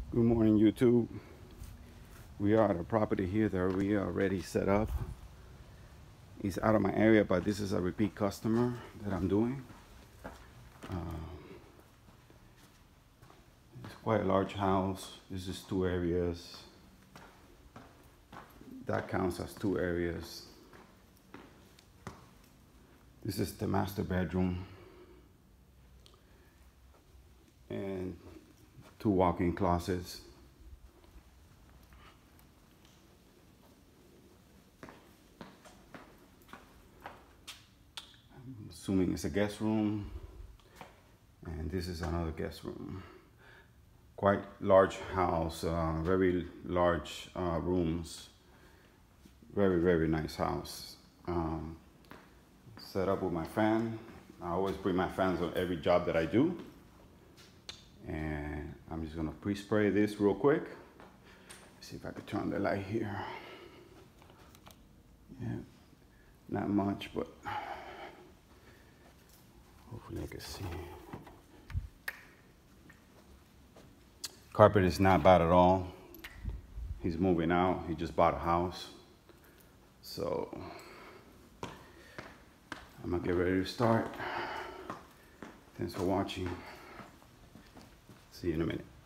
Good morning, YouTube. We are at a property here that we are already set up. It's out of my area, but this is a repeat customer that I'm doing. It's quite a large house. This is 2 areas. That counts as 2 areas. This is the master bedroom and 2 walk-in closets. I'm assuming it's a guest room, and this is another guest room. Quite large house, very large rooms. Very nice house. Set up with my fan. I always bring my fans on every job that I do. And I'm just gonna pre-spray this real quick. See if I can turn the light here. Yeah, not much, but hopefully I can see. Carpet is not bad at all. He's moving out. He just bought a house. So I'm gonna get ready to start. Thanks for watching. See you in a minute.